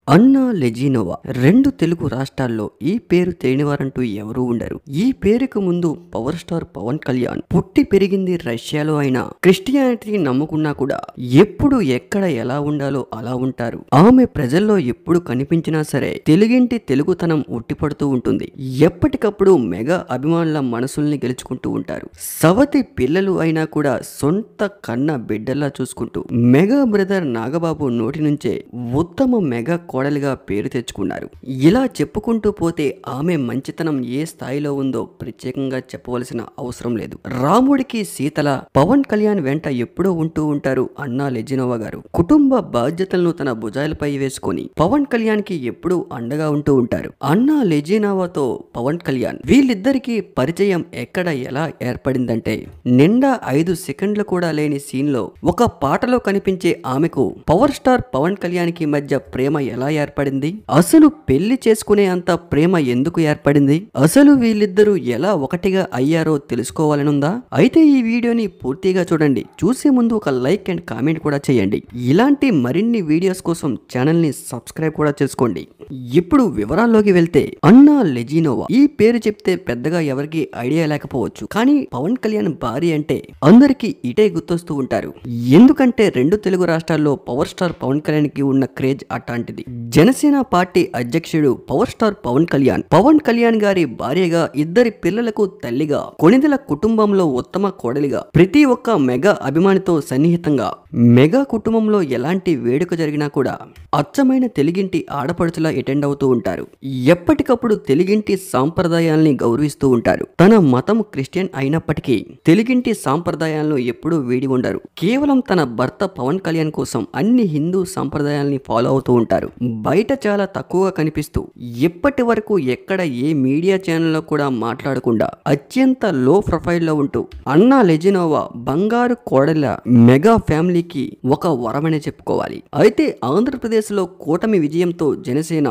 అన్నా లెజినోవా రెండు తెలుగు రాష్ట్రాల్లో ఈ పేరు తెలియనివారంటూ ఎవరూ ఉండరు. ఈ పేరుకు ముందు పవర్ స్టార్ పవన్ కళ్యాణ్ పుట్టి పెరిగింది రష్యాలో అయినా క్రిస్టియానిటీ నమ్ముకున్నా కూడా ఎప్పుడు ఎక్కడ ఎలా ఉండాలో అలా ఉంటారు. ఆమె ప్రజల్లో ఎప్పుడు కనిపించినా సరే తెలుగింటి తెలుగుతనం ఉట్టిపడుతూ ఉంటుంది. ఎప్పటికప్పుడు మెగా అభిమానుల మనసుల్ని గెలుచుకుంటూ ఉంటారు. సవతి పిల్లలు అయినా కూడా సొంత కన్న బిడ్డల్లా చూసుకుంటూ మెగా బ్రదర్ నాగబాబు నోటి నుంచే ఉత్తమ మెగా కోడలిగా పేరు తెచ్చుకున్నారు. ఇలా చెప్పుకుంటూ పోతే ఆమె మంచితనం ఏ స్థాయిలో ఉందో ప్రత్యేకంగా చెప్పవలసిన అవసరం లేదు. రాముడికి సీతల పవన్ కళ్యాణ్ వెంట ఎప్పుడూ ఉంటూ ఉంటారు అన్నా లెజినోవా గారు. కుటుంబ బాధ్యతలను తన భుజాలపై వేసుకొని పవన్ కళ్యాణ్ కి ఎప్పుడూ అండగా ఉంటూ ఉంటారు. అన్నా లెజినోవాతో పవన్ కళ్యాణ్ వీళ్ళిద్దరికీ పరిచయం ఎక్కడ ఎలా ఏర్పడిందంటే నిండా 5 సెకండ్లు కూడా లేని సీన్ లో ఒక పాటలో కనిపించే ఆమెకు పవర్ స్టార్ పవన్ కళ్యాణ్ కి మధ్య ప్రేమ ఎలా ఏర్పడింది, అసలు పెళ్లి చేసుకునే అంత ప్రేమ ఎందుకు ఏర్పడింది, అసలు వీళ్ళిద్దరూ ఎలా ఒకటిగా అయ్యారో తెలుసుకోవాలనుందా? అయితే ఈ వీడియోని పూర్తిగా చూడండి. చూసే ముందు ఒక లైక్ అండ్ కామెంట్ కూడా చేయండి. ఇలాంటి మరిన్ని వీడియోస్ కోసం ఛానల్ ని సబ్స్క్రైబ్ కూడా చేసుకోండి. ఇప్పుడు వివరాల్లోకి వెళ్తే అన్నా లెజినోవా ఈ పేరు చెప్తే పెద్దగా ఎవరికి ఐడియా లేకపోవచ్చు, కానీ పవన్ కళ్యాణ్ భార్య అంటే అందరికి ఇటే గుర్తొస్తూ ఉంటారు. ఎందుకంటే రెండు తెలుగు రాష్ట్రాల్లో పవర్ స్టార్ పవన్ కళ్యాణ్ కి ఉన్న క్రేజ్ అట్లాంటిది. జనసేన పార్టీ అధ్యక్షుడు పవర్ స్టార్ పవన్ కళ్యాణ్ గారి భార్యగా, ఇద్దరి పిల్లలకు తల్లిగా, కొణిదెల కుటుంబంలో ఉత్తమ కోడలిగా, ప్రతి ఒక్క మెగా అభిమానితో సన్నిహితంగా, మెగా కుటుంబంలో ఎలాంటి వేడుక జరిగినా కూడా అచ్చమైన తెలుగింటి ఆడపడుచులా అటెండ్ అవుతూ ఉంటారు. ఎప్పటికప్పుడు తెలుగింటి సాంప్రదాయాల్ని గౌరవిస్తూ ఉంటారు. తన మతం క్రిస్టియన్ అయినప్పటికీ తెలుగింటి సాంప్రదాయాలను ఎప్పుడూ వీడి ఉండరు. కేవలం తన భర్త పవన్ కళ్యాణ్ కోసం అన్ని హిందూ సాంప్రదాయాల్ని ఫాలో అవుతూ ఉంటారు. బయట చాలా తక్కువగా కనిపిస్తూ ఎప్పటి వరకు ఎక్కడ ఏ మీడియా ఛానల్లో కూడా మాట్లాడకుండా అత్యంత లో ప్రొఫైల్ లో ఉంటూ అన్నా లెజినోవా బంగారు కోడల మెగా ఫ్యామిలీకి ఒక వరమనే చెప్పుకోవాలి. అయితే ఆంధ్రప్రదేశ్ లో కూటమి విజయంతో జనసేన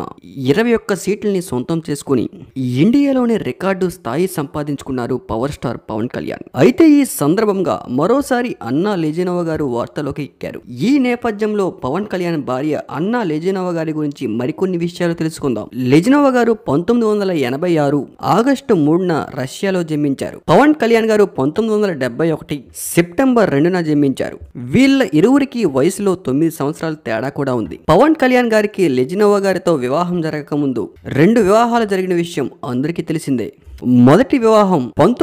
21 సీట్లని సొంతం చేసుకుని ఇండియాలోనే రికార్డు స్థాయి సంపాదించుకున్నారు పవర్ స్టార్ పవన్ కళ్యాణ్. అయితే ఈ సందర్భంగా మరోసారి అన్నా లెజినోవా గారు వార్తలోకి ఎక్కారు. ఈ నేపథ్యంలో పవన్ కళ్యాణ్ భార్య అన్నా లెజినోవా గారి గురించి మరికొన్ని విషయాలు తెలుసుకుందాం. లెజినోవా గారు 1986 ఆగస్టు 3న రష్యాలో జన్మించారు. పవన్ కళ్యాణ్ గారు 1971 సెప్టెంబర్ 2న జన్మించారు. వీళ్ళ ఇరువురికి వయసులో 9 సంవత్సరాల తేడా కూడా ఉంది. పవన్ కళ్యాణ్ గారికి లెజినోవా గారితో వివాహం జరగక ముందు 2 వివాహాలు జరిగిన విషయం అందరికీ తెలిసిందే. మొదటి వివాహం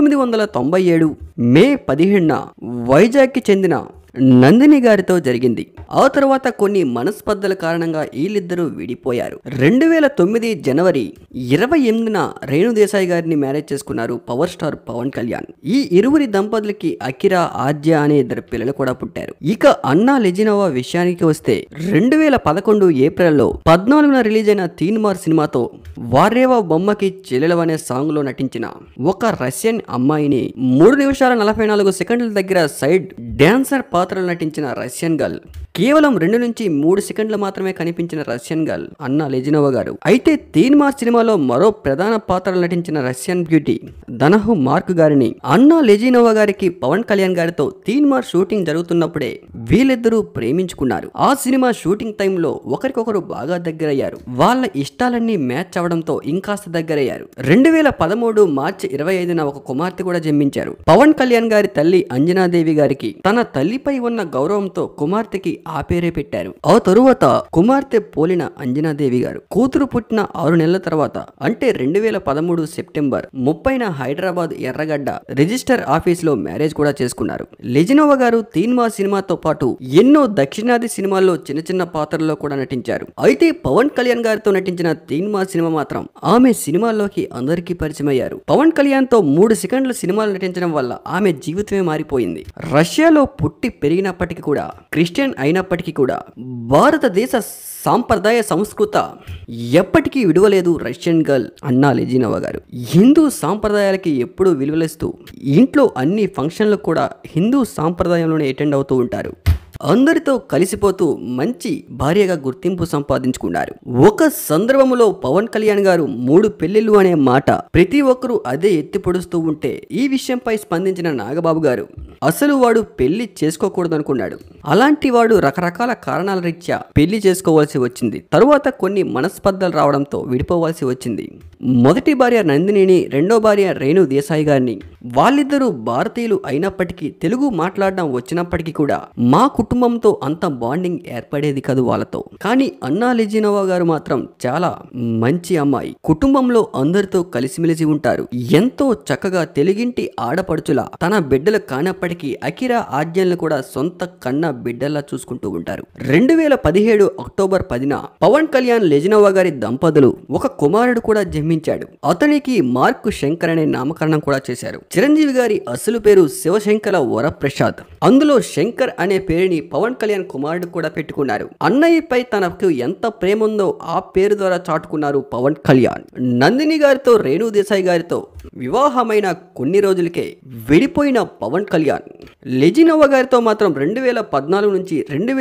1997 మే 17న వైజాగ్కి చెందిన నందిని గారితో జరిగింది. ఆ తర్వాత కొన్ని మనస్పర్ధల కారణంగా వీళ్ళిద్దరూ విడిపోయారు. 2009 జనవరి 28న రేణు దేశాయ్ గారిని మ్యారేజ్ చేసుకున్నారు పవర్ స్టార్ పవన్ కళ్యాణ్. ఈ ఇరువురి దంపతులకి అకిరా, ఆద్య అనే 2 పిల్లలు కూడా పుట్టారు. ఇక అన్నా లెజినోవా విషయానికి వస్తే 2011 ఏప్రిల్లో 14న రిలీజ్ అయిన తీన్మార్ సినిమాతో వారేవా బొమ్మకి చెల్లెలు అనే సాంగ్ లో నటించిన ఒక రష్యన్ అమ్మాయిని 3 నిమిషాల 44 సెకండ్ల దగ్గర సైడ్ డాన్సర్ పాత్రలు నటించిన రష్యన్ గర్ల్, కేవలం 2 నుంచి 3 సెకండ్లు మాత్రమే కనిపించిన రష్యన్ గర్ల్ అన్నా లెజినోవా గారు. అయితే తీన్మార్ సినిమాలో మరో ప్రధాన పాత్రలు నటించిన రష్యన్ బ్యూటీ దనహు మార్క్ గారిని అన్నా లెజినోవా గారికి పవన్ కళ్యాణ్ గారితో తీన్మార్ షూటింగ్ జరుగుతున్నప్పుడే వీళ్ళిద్దరూ ప్రేమించుకున్నారు. ఆ సినిమా షూటింగ్ టైంలో ఒకరికొకరు బాగా దగ్గరయ్యారు. వాళ్ళ ఇష్టాలన్నీ మ్యాచ్ అవడంతో ఇంకాస్త దగ్గరయ్యారు. 2013 మార్చి 25న ఒక కుమార్తె కూడా జన్మించారు. పవన్ కళ్యాణ్ గారి తల్లి అంజనాదేవి గారికి తన తల్లిపై ఉన్న గౌరవంతో కుమార్తెకి ఆ పేరే పెట్టారు. ఆ తరువాత కుమార్తె పోలిన అంజనాదేవి గారు కూతురు పుట్టిన 6 నెలల తర్వాత అంటే 2013 సెప్టెంబర్ 30న హైదరాబాద్ ఎర్రగడ్డ రిజిస్టర్ ఆఫీస్ లో మ్యారేజ్ కూడా చేసుకున్నారు. లెజినోవా గారు తీన్మార్ సినిమాతో పాటు ఎన్నో దక్షిణాది సినిమాల్లో చిన్న చిన్న పాత్రల్లో కూడా నటించారు. అయితే పవన్ కళ్యాణ్ గారితో నటించిన తీన్మార్ సినిమా మాత్రం ఆమె సినిమాల్లోకి అందరికీ పరిచయం అయ్యారు. పవన్ కళ్యాణ్ తో 3 సెకండ్ల సినిమాలు నటించడం వల్ల ఆమె జీవితమే మారిపోయింది. రష్యాలో పుట్టి పెరిగినప్పటికీ కూడా క్రిస్టియన్ అయినప్పటికీ కూడా భారతదేశ సాంప్రదాయ సంస్కృత ఎప్పటికీ విడువలేదు రష్యన్ గర్ల్ అన్నా లెజినోవా గారు. హిందూ సాంప్రదాయాలకి ఎప్పుడూ విలువలిస్తూ ఇంట్లో అన్ని ఫంక్షన్లకు కూడా హిందూ సాంప్రదాయంలోనే అటెండ్ అవుతూ ఉంటారు. అందరితో కలిసిపోతూ మంచి భార్యగా గుర్తింపు సంపాదించుకున్నారు. ఒక సందర్భంలో పవన్ కళ్యాణ్ గారు 3 పెళ్లిళ్ళు అనే మాట ప్రతి ఒక్కరూ అదే ఎత్తి పొడుస్తూ ఉంటే ఈ విషయంపై స్పందించిన నాగబాబు గారు అసలు వాడు పెళ్లి చేసుకోకూడదనుకున్నాడు. అలాంటి వాడు రకరకాల కారణాల రీత్యా పెళ్లి చేసుకోవాల్సి వచ్చింది. తరువాత కొన్ని మనస్పర్ధలు రావడంతో విడిపోవాల్సి వచ్చింది. మొదటి భార్య నందినిని, రెండో భార్య రేణు దేశాయి గారిని, వాళ్ళిద్దరూ భారతీయులు అయినప్పటికీ తెలుగు మాట్లాడడం వచ్చినప్పటికీ కూడా మా కుటుంబంతో అంత బాండింగ్ ఏర్పడేది కాదు వాళ్ళతో. కానీ అన్నా లెజినోవా గారు మాత్రం చాలా మంచి అమ్మాయి. కుటుంబంలో అందరితో కలిసిమెలిసి ఉంటారు. ఎంతో చక్కగా తెలుగింటి ఆడపడుచులా తన బిడ్డలు కానప్పటికీ అకిరా ఆజ్ఞలను కూడా సొంత కన్న బిడ్డల్లా చూసుకుంటూ ఉంటారు. 2017 అక్టోబర్ 10న పవన్ కళ్యాణ్ లెజినోవా గారి దంపతులు ఒక కుమారుడు కూడా జన్మించాడు. అతనికి మార్క్ శంకర్ అనే నామకరణం కూడా చేశారు. చిరంజీవి గారి అసలు పేరు శివశంకర వరప్రసాద్. అందులో శంకర్ అనే పేరుని పవన్ కళ్యాణ్ కుమారుడు కూడా పెట్టుకున్నారు. అన్నయ్యపై తనకు ఎంత ప్రేమ ఉందో ఆ పేరు ద్వారా చాటుకున్నారు పవన్ కళ్యాణ్. నందిని గారితో, రేణు దేశాయి గారితో వివాహమైన కొన్ని రోజులకే విడిపోయిన పవన్ కళ్యాణ్ లెజినోవా గారితో మాత్రం 2014 నుంచి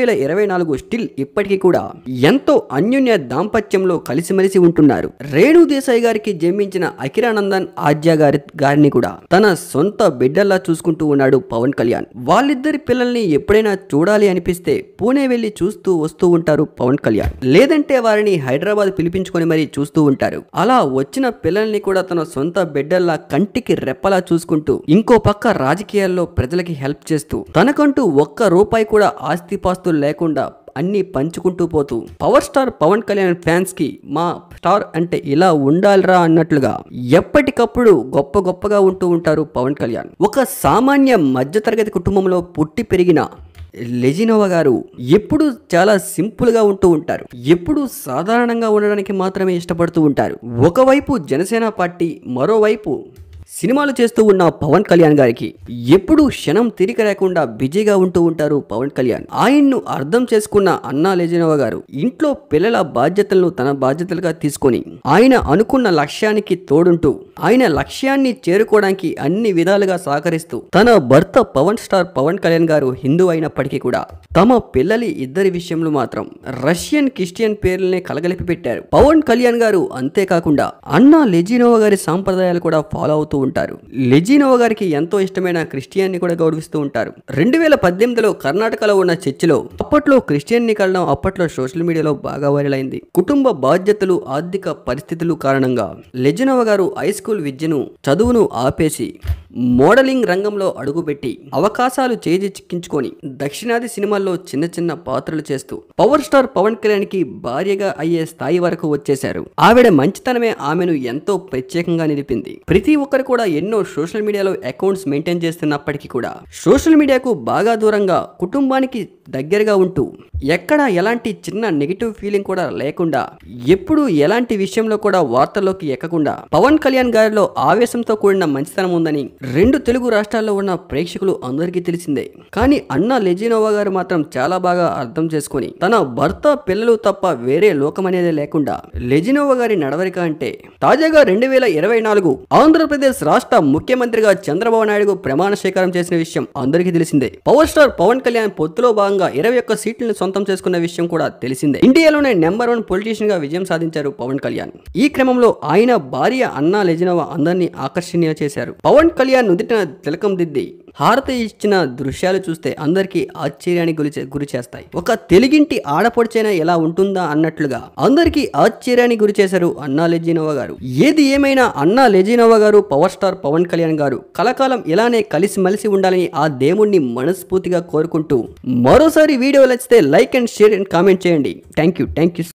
2024 స్టిల్ ఇప్పటికీ కూడా ఎంతో అన్యోన్య దాంపత్యంలో కలిసిమెలిసి ఉంటున్నారు. రేణు దేశాయి గారికి జన్మించిన అకిరానందన్ ఆద్య గారిని కూడా తన సొంత బిడ్డల్లా చూసుకుంటూ ఉన్నాడు పవన్ కళ్యాణ్. వాళ్ళిద్దరి పిల్లల్ని ఎప్పుడైనా చూడాలి అనిపిస్తే పూణే వెళ్లి చూస్తూ వస్తూ ఉంటారు పవన్ కళ్యాణ్. లేదంటే వారిని హైదరాబాద్ పిలిపించుకొని మరీ చూస్తూ ఉంటారు. అలా వచ్చిన పిల్లల్ని కూడా తన సొంత బిడ్డల్లా కంటికి రెప్పలా చూసుకుంటూ ఇంకో పక్క రాజకీయాల్లో ప్రజలకి హెల్ప్ చేస్తూ తనకంటూ ఒక్క రూపాయి కూడా ఆస్తిపాస్తులు లేకుండా అన్ని పంచుకుంటూ పోతూ power star Pawan Kalyan fans కి మా స్టార్ అంటే ఇలా ఉండాలిరా అన్నట్లుగా ఎప్పటికప్పుడు గొప్పగా ఉంటూ ఉంటారు పవన్ కళ్యాణ్. ఒక సామాన్య మధ్యతరగతి కుటుంబంలో పుట్టి పెరిగిన లెజినోవా గారు ఎప్పుడు చాలా సింపుల్ గా ఉంటూ ఉంటారు. ఎప్పుడు సాధారణంగా ఉండడానికి మాత్రమే ఇష్టపడుతూ ఉంటారు. ఒకవైపు జనసేన పార్టీ, మరోవైపు సినిమాలు చేస్తూ ఉన్న పవన్ కళ్యాణ్ గారికి ఎప్పుడు క్షణం తిరిగి లేకుండా బిజీగా ఉంటూ ఉంటారు పవన్ కళ్యాణ్. ఆయన్ను అర్థం చేసుకున్న అన్నా లెజినోవా గారు ఇంట్లో పిల్లల బాధ్యతలను తన బాధ్యతలుగా తీసుకొని ఆయన అనుకున్న లక్ష్యానికి తోడుంటూ ఆయన లక్ష్యాన్ని చేరుకోవడానికి అన్ని విధాలుగా సహకరిస్తూ తన భర్త పవన్ స్టార్ పవన్ కళ్యాణ్ గారు హిందూ అయినప్పటికీ కూడా తమ పిల్లలి ఇద్దరి విషయంలో మాత్రం రష్యన్ క్రిస్టియన్ పేర్లనే కలగలిపి పెట్టారు పవన్ కళ్యాణ్ గారు. అంతేకాకుండా అన్నా లెజినోవా గారి సాంప్రదాయాలు కూడా ఫాలో అవుతూ ఉంటారు. లెజినోవా గారికి ఎంతో ఇష్టమైన క్రిస్టియన్ని కూడా గౌరవిస్తూ ఉంటారు. 2018లో కర్ణాటకలో ఉన్న చర్చిలో అప్పట్లో క్రిస్టియన్ని కలడం అప్పట్లో సోషల్ మీడియాలో బాగా వైరల్ అయింది. కుటుంబ బాధ్యతలు, ఆర్థిక పరిస్థితులు కారణంగా లెజినోవా గారు హై స్కూల్ విద్యను, చదువును ఆపేసి మోడలింగ్ రంగంలో అడుగుపెట్టి అవకాశాలు చేజిక్కించుకొని దక్షిణాది సినిమాల్లో చిన్న పాత్రలు చేస్తూ పవర్ స్టార్ పవన్ కళ్యాణ్ కి భార్యగా అయ్యే స్థాయి వరకు వచ్చేశారు. ఆవిడ మంచితనమే ఆమెను ఎంతో ప్రత్యేకంగా నిలిపింది. ప్రతి ఒక్కరు కూడా ఎన్నో సోషల్ మీడియాలో అకౌంట్స్ మెయింటైన్ చేస్తున్నప్పటికీ కూడా సోషల్ మీడియాకు బాగా దూరంగా కుటుంబానికి దగ్గరగా ఉంటూ ఎక్కడ ఎలాంటి చిన్న నెగిటివ్ ఫీలింగ్ కూడా లేకుండా ఎప్పుడు ఎలాంటి విషయంలో కూడా వార్తల్లోకి ఎక్కకుండా పవన్ కళ్యాణ్ గారిలో ఆవేశంతో కూడిన మంచితనం ఉందని 2 తెలుగు రాష్ట్రాల్లో ఉన్న ప్రేక్షకులు అందరికీ తెలిసిందే. కానీ అన్నా లెజినోవా గారు మాత్రం చాలా బాగా అర్థం చేసుకుని తన భర్త, పిల్లలు తప్ప వేరే లోకం అనేది లేకుండా లెజినోవా గారి నడవడిక అంటే తాజాగా 2024 ఆంధ్రప్రదేశ్ రాష్ట్ర ముఖ్యమంత్రిగా చంద్రబాబు నాయుడు ప్రమాణ స్వీకారం చేసిన విషయం అందరికీ తెలిసిందే. పవర్ స్టార్ పవన్ కళ్యాణ్ పొత్తులో భాగంగా 21 సీట్లను సొంతం చేసుకున్న విషయం కూడా తెలిసిందే. ఇండియాలోనే నెంబర్ 1 పొలిటీషియన్ గా విజయం సాధించారు పవన్ కళ్యాణ్. ఈ క్రమంలో ఆయన భార్య అన్నా లెజినోవా అందరినీ ఆకర్షణీయ చేశారు. పవన్ కళ్యాణ్ నుదిటిన తిలకం దిద్ది హారతి ఇచ్చిన దృశ్యాలు చూస్తే అందరికీ ఆశ్చర్యానికి గురి చేస్తాయి. ఒక తెలుగింటి ఆడపడిచైనా ఎలా ఉంటుందా అన్నట్లుగా అందరికీ ఆశ్చర్యానికి గురి చేశారు అన్నా లెజినోవా గారు. ఏది ఏమైనా అన్నా లెజినోవా గారు, పవర్ స్టార్ పవన్ కళ్యాణ్ గారు కలకాలం ఇలానే కలిసిమెలిసి ఉండాలని ఆ దేవుణ్ణి మనస్ఫూర్తిగా కోరుకుంటూ మరోసారి వీడియో నచ్చితే like and share and comment చేయండి. Thank you.